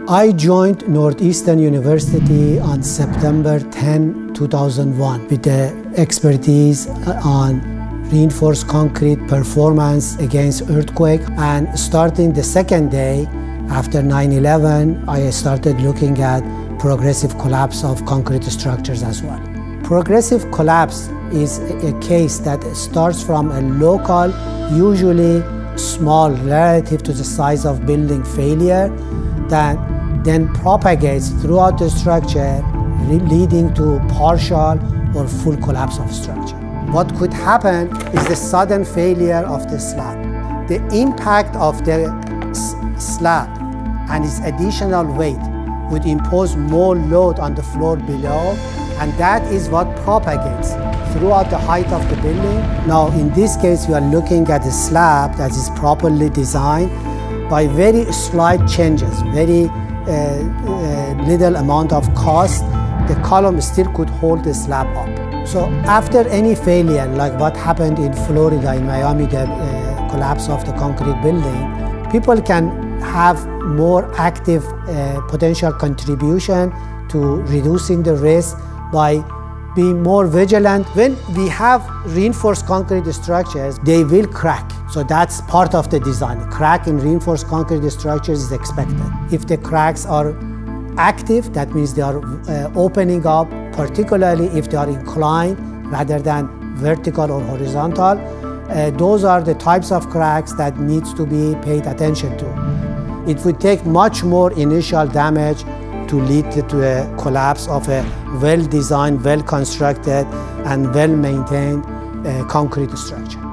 I joined Northeastern University on September 10, 2001 with the expertise on reinforced concrete performance against earthquake. And starting the second day after 9/11, I started looking at progressive collapse of concrete structures as well. Progressive collapse is a case that starts from a local, usually small relative to the size of building failure, that then propagates throughout the structure, leading to partial or full collapse of structure. What could happen is the sudden failure of the slab. The impact of the slab and its additional weight would impose more load on the floor below, and that is what propagates throughout the height of the building. Now, in this case, we are looking at a slab that is properly designed. By very slight changes, very little amount of cost, the column still could hold the slab up. So after any failure, like what happened in Florida, in Miami, the collapse of the concrete building, people can have more active potential contribution to reducing the risk by being more vigilant. When we have reinforced concrete structures, they will crack. So that's part of the design. Crack in reinforced concrete structures is expected. If the cracks are active, that means they are opening up, particularly if they are inclined rather than vertical or horizontal. Those are the types of cracks that needs to be paid attention to. It would take much more initial damage to lead to a collapse of a well-designed, well-constructed, and well-maintained concrete structure.